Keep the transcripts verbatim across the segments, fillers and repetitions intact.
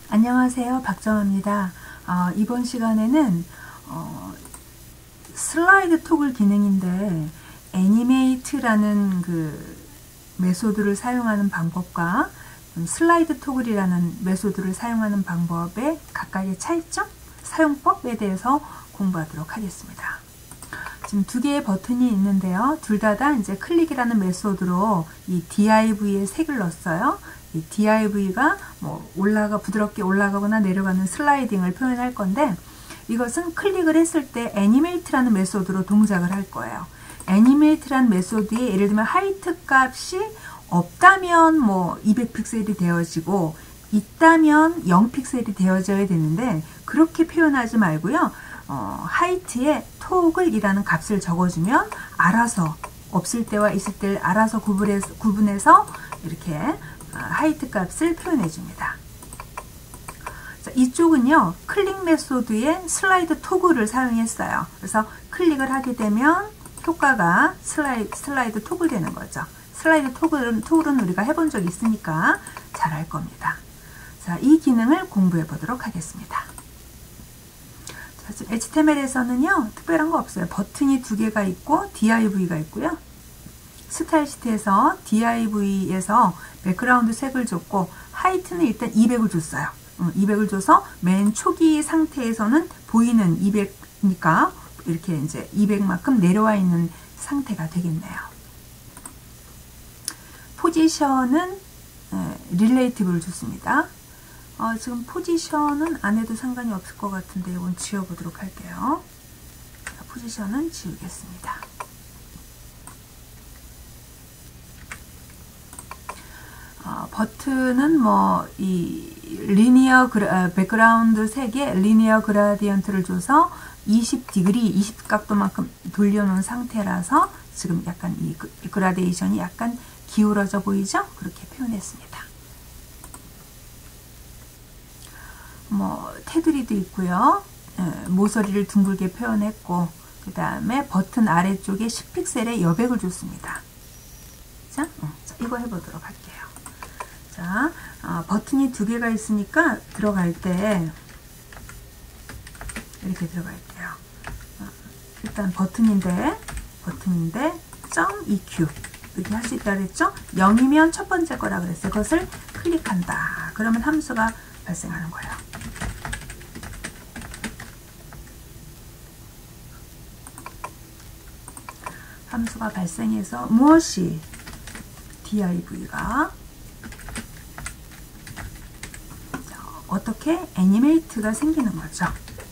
안녕하세요, 박정아입니다. 어, 이번 시간에는 어, 슬라이드 토글 기능인데 애니메이트라는 그 메소드를 사용하는 방법과 슬라이드 토글이라는 메소드를 사용하는 방법의 각각의 차이점, 사용법에 대해서 공부하도록 하겠습니다. 지금 두 개의 버튼이 있는데요. 둘 다 다 이제 클릭이라는 메소드로 이 div의 색을 넣었어요. 이 div가 뭐 올라가 부드럽게 올라가거나 내려가는 슬라이딩을 표현할 건데, 이것은 클릭을 했을 때 애니메이트라는 메소드로 동작을 할 거예요. 애니메이트라는 메소드에 예를 들면 하이트 값이 없다면 뭐 이백 픽셀이 되어지고 있다면 영 픽셀이 되어져야 되는데, 그렇게 표현하지 말고요. 어, 하이트에 토글이라는 값을 적어주면 알아서 없을 때와 있을 때를 알아서 구분해서, 구분해서 이렇게 하이트 값을 표현해 줍니다. 자, 이쪽은요, 클릭 메소드의 슬라이드 토글을 사용했어요. 그래서 클릭을 하게 되면 효과가 슬라이드, 슬라이드 토글 되는 거죠. 슬라이드 토글은, 토글은 우리가 해본 적이 있으니까 잘 알 겁니다. 자, 이 기능을 공부해 보도록 하겠습니다. 자, 지금 에이치티엠엘에서는요, 특별한 거 없어요. 버튼이 두 개가 있고 div가 있고요. 스타일 시트에서 div에서 백그라운드 색을 줬고, 하이트는 일단 이백을 줬어요. 이백을 줘서 맨 초기 상태에서는 보이는 이백이니까 이렇게 이제 이백만큼 내려와 있는 상태가 되겠네요. 포지션은 릴레이티브를 줬습니다. 어, 지금 포지션은 안 해도 상관이 없을 것 같은데 이건 지워보도록 할게요. 자, 포지션은 지우겠습니다. 어, 버튼은 뭐 이 리니어 그라, 백그라운드 색에 리니어 그라디언트를 줘서 이십 디그리, 이십 각도만큼 돌려놓은 상태라서 지금 약간 이 그라데이션이 약간 기울어져 보이죠? 그렇게 표현했습니다. 뭐 테두리도 있고요. 에, 모서리를 둥글게 표현했고, 그 다음에 버튼 아래쪽에 십 픽셀의 여백을 줬습니다. 자, 어, 자, 이거 해보도록 할게요. 자, 어, 버튼이 두 개가 있으니까 들어갈 때 이렇게 들어갈게요. 어, 일단 버튼인데 버튼인데 .eq 이렇게 할 수 있다 그랬죠? 영이면 첫 번째 거라 그랬어요. 그것을 클릭한다. 그러면 함수가 발생하는 거예요. 함수가 발생해서 무엇이 div가 어떻게 애니메이트가 생기는 거죠.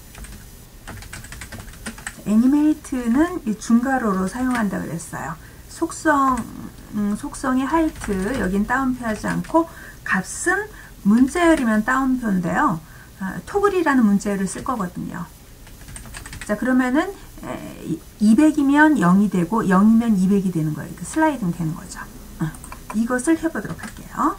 애니메이트는 이 중괄호로 사용한다 그랬어요. 속성, 음, 속성의 하이트, 여긴 다운표하지 않고, 값은 문자열이면 다운표인데요. 아, 토글이라는 문자열을 쓸 거거든요. 자, 그러면은 에, 이백이면 영이 되고 영이면 이백이 되는 거예요. 이렇게 슬라이딩 되는 거죠. 어, 이것을 해보도록 할게요.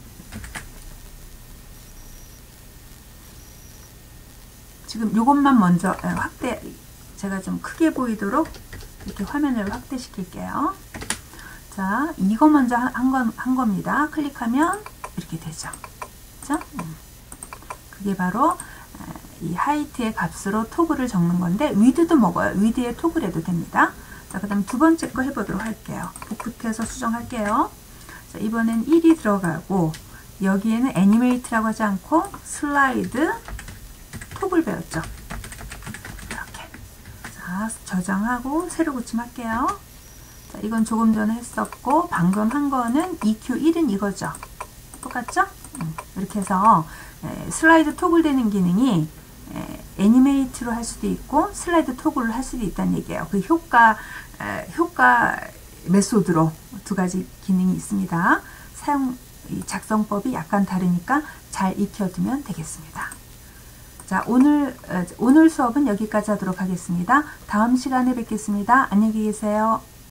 지금 이것만 먼저 확대, 제가 좀 크게 보이도록 이렇게 화면을 확대시킬게요. 자, 이거 먼저 한, 건, 한 겁니다. 클릭하면 이렇게 되죠. 그죠? 음. 그게 바로 이 하이트의 값으로 토글을 적는 건데, 위드도 먹어요. 위드에 토글해도 됩니다. 자, 그 다음 두 번째 거 해보도록 할게요. 복붙해서 수정할게요. 자, 이번엔 일이 들어가고, 여기에는 애니메이트라고 하지 않고 슬라이드 토글 배웠죠. 이렇게. 자, 저장하고 새로 고침할게요. 자, 이건 조금 전에 했었고, 방금 한 거는 이큐 일은 이거죠. 똑같죠? 음, 이렇게 해서 에, 슬라이드 토글 되는 기능이 에, 애니메이트로 할 수도 있고 슬라이드 토글을 할 수도 있다는 얘기예요. 그 효과, 에, 효과 메소드로 두 가지 기능이 있습니다. 사용, 이 작성법이 약간 다르니까 잘 익혀두면 되겠습니다. 자, 오늘, 오늘 수업은 여기까지 하도록 하겠습니다. 다음 시간에 뵙겠습니다. 안녕히 계세요.